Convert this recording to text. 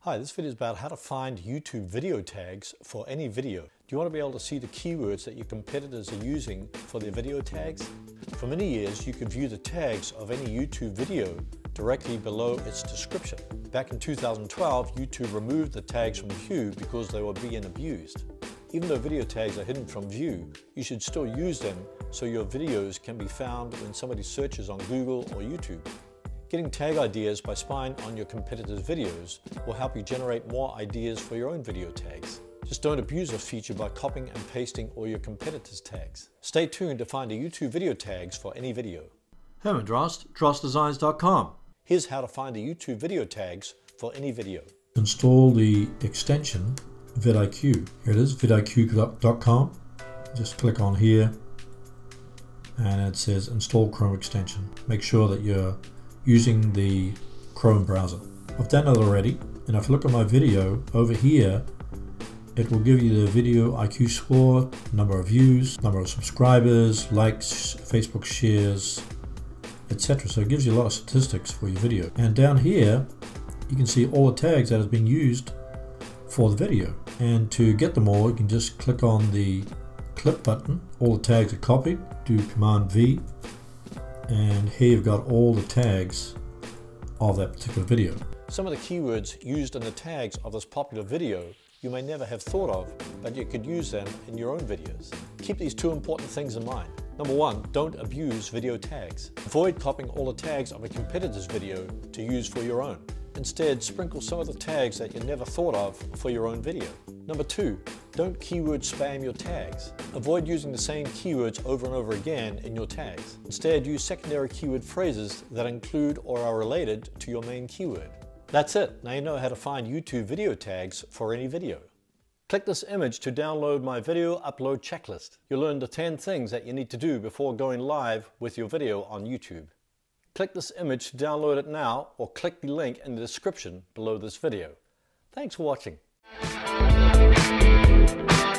Hi, this video is about how to find YouTube video tags for any video. Do you want to be able to see the keywords that your competitors are using for their video tags? For many years, you could view the tags of any YouTube video directly below its description. Back in 2012, YouTube removed the tags from view because they were being abused. Even though video tags are hidden from view, you should still use them so your videos can be found when somebody searches on Google or YouTube. Getting tag ideas by spying on your competitors' videos will help you generate more ideas for your own video tags. Just don't abuse this feature by copying and pasting all your competitors' tags. Stay tuned to find the YouTube video tags for any video. Herman Drost, DrostDesigns.com. Here's how to find the YouTube video tags for any video. Install the extension vidIQ. Here it is, vidIQ.com. Just click on here and it says install Chrome extension. Make sure that you're using the Chrome browser. I've done it already, and if you look at my video over here, it will give you the video IQ score, number of views, number of subscribers, likes, Facebook shares, etc. So it gives you a lot of statistics for your video. And down here, you can see all the tags that have been used for the video. And to get them all, you can just click on the clip button. All the tags are copied. Do Command V. And here you've got all the tags of that particular video. Some of the keywords used in the tags of this popular video you may never have thought of, but you could use them in your own videos. Keep these two important things in mind. Number one, don't abuse video tags. Avoid copying all the tags of a competitor's video to use for your own. Instead, sprinkle some of the tags that you never thought of for your own video. Number two, don't keyword spam your tags. Avoid using the same keywords over and over again in your tags. Instead, use secondary keyword phrases that include or are related to your main keyword. That's it. Now you know how to find YouTube video tags for any video. Click this image to download my video upload checklist. You'll learn the 10 things that you need to do before going live with your video on YouTube. Click this image to download it now, or click the link in the description below this video. Thanks for watching.